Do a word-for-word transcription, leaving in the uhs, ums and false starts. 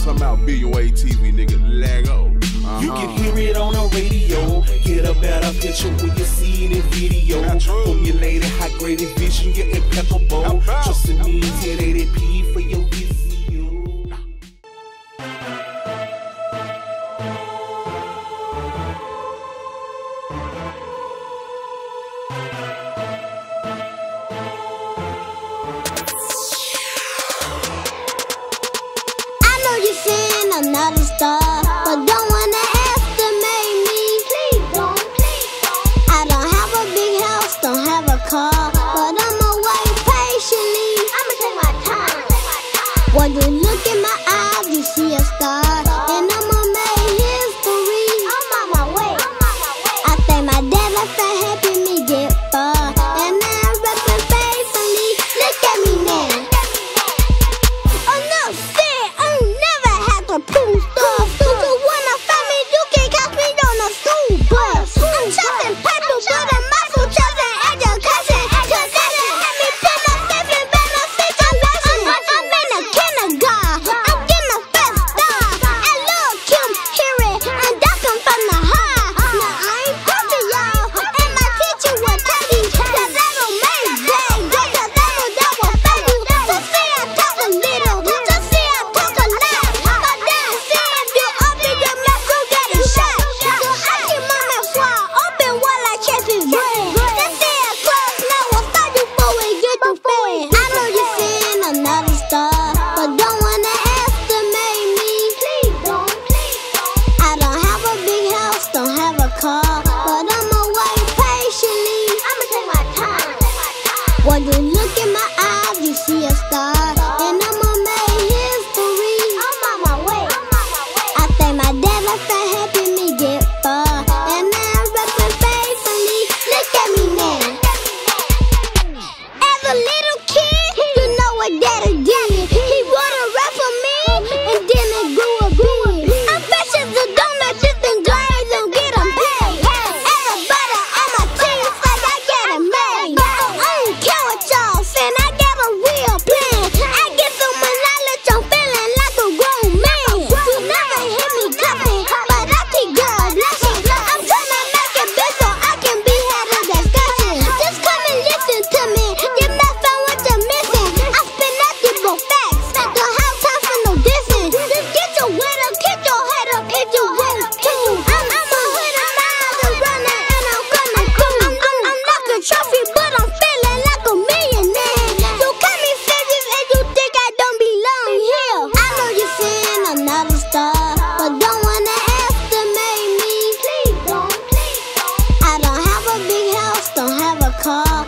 talking about BillionWayz T V, nigga. Lego. Uh-huh. You can hear it on the radio, get a better picture when you see it in video. Formulated, high-graded vision, you're impeccable. Trust in me, ten eighty p for your visual. I know you're saying I'm not a star, but don't wanna estimate me. Please don't, please don't. I don't have a big house, don't have a car, but I'ma wait patiently. I'ma take my time. When you look in my eyes, you see a star, and I'ma make history. I'm on my way. I thank my dad for helping me get far, and now I'm rapping faithfully. Look at me now. Oh no, shit, I'll never have to prove stuff. So when I find me, you can catch me on a school bus. I'm chopping paper, but I'm also chopping education. Cause that should help me put myself in better situation. I'm in a kindergarten, I'm getting a first star. And look, Kim, hear it, and that come from the heart. Now I ain't perfect, y'all, and my teacher will tell you that I don't make big, just a level that will fail you. So say I talk a little, so say I talk a lot. But then say if you open your mouth, you get a shot. So I keep my mouth wide open while I chase his brain. They say I close, now I'll start you before we get too fast. I know you're saying I'm not a star, but don't wanna estimate me. Please don't, please don't. I don't have a big house, don't have a car, but I'ma wait patiently. I'ma take my time. When you look in my eyes, you see a star, and I'ma make history. I'm on my way. I thank my dad for helping me get far, and now I'm rapping faithfully. Look at me now. As a little kid, you know what daddy did. He wrote a rap for me, and then it grew a big. I'm fresh as a donut, just enjoy them, get them paid. As a butter on my teeth, like I get it made. I don't care what y'all saying, I got a real plan. I get so much knowledge, I'm feeling like a grown man. You never hear me cussing, but I keep God blessing. I'm trying to make it big so I can be had a discussion. Just come and listen to me, you might find what you're missing. I spin out people facts, don't have time for no dissing. Just get your head up, keep your head up if you want to. I'm, I'm a hood of miles and running, and I'm gonna cruise. I'm, I'm, I'm like a trophy, but I'm feeling like a millionaire. You call me serious and you think I don't belong here. I know you're saying I'm not a star, but don't wanna estimate me. Please don't, please don't. I don't have a big house, don't have a car,